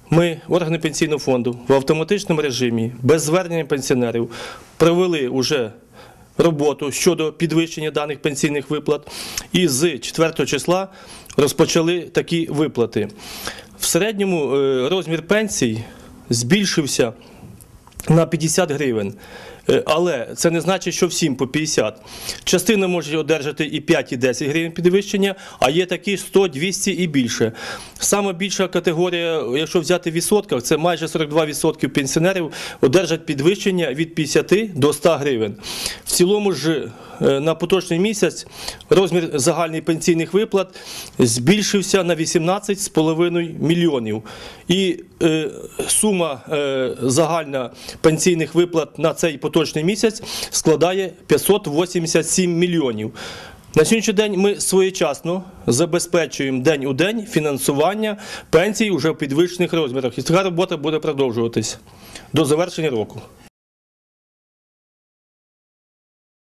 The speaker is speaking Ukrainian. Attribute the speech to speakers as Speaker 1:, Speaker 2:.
Speaker 1: Ми, органи Пенсійного фонду, в автоматичному режимі, без звернення пенсіонерів, провели вже роботу щодо підвищення даних пенсійних виплат і з 4 числа розпочали такі виплати. В середньому розмір пенсій збільшився на 50 гривень. Але це не значить, що всім по 50. Частина може одержати і 5, і 10 гривень підвищення, а є такі 100, 200 і більше. Саме більша категорія, якщо взяти в відсотках, це майже 42% пенсіонерів одержать підвищення від 50 до 100 гривень. В цілому ж на поточний місяць розмір загальних пенсійних виплат збільшився на 18,5 мільйонів. І сума загальна пенсійних виплат на цей поточний місяць складає 587 мільйонів. На сьогоднішній день ми своєчасно забезпечуємо день у день фінансування пенсій уже в підвищених розмірах. І така робота буде продовжуватись до завершення року.